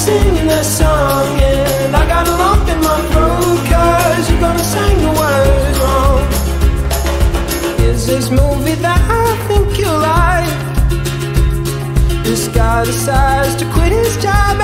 singing that song, and I got a lump in my throat, 'cause you're gonna sing the words wrong. Here's this movie that I think you like. This guy decides to quit his job